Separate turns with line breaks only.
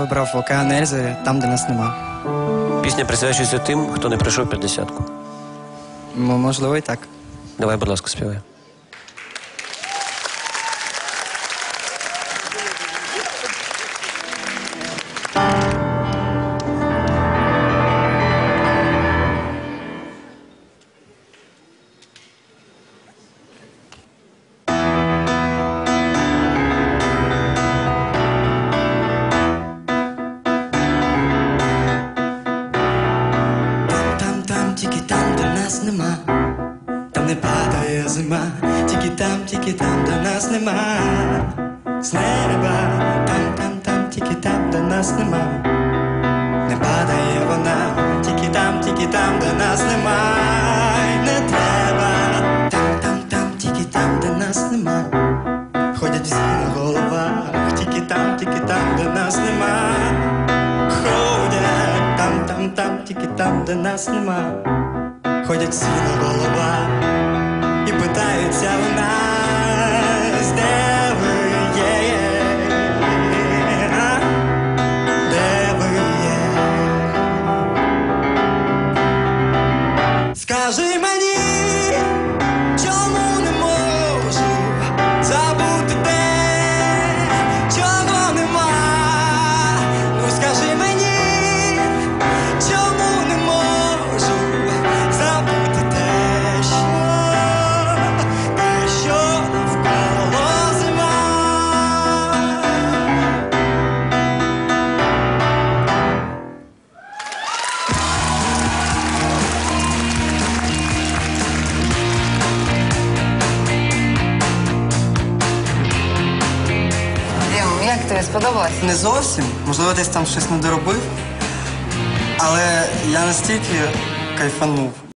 вибрав «Океан Ельзи» «Там, де нас нема».
Пісня присвячується тим, хто не пройшов 50-ку.
Можливо, і так.
Давай, будь ласка, співай.
Тільки там, де нас нема, там не падає зима, тільки там, де нас нема, з неба, там, тільки там, де нас нема, не падає вона, тільки там, де нас нема, не треба, там, тільки там, де нас нема, ходять всі на головах, тільки там, де нас нема, ходять там, тільки там, де нас нема. Ходять всі на головах і питаються у нас, де ви є, де ви є. Скажи мені, чому не можу забути те, чого нема. Ну скажи мені, чому не можу забути те, що навколо зима.
Дім, як тобі сподобалось?
Не зовсім, можливо, десь там щось не доробив, але я настільки кайфанув.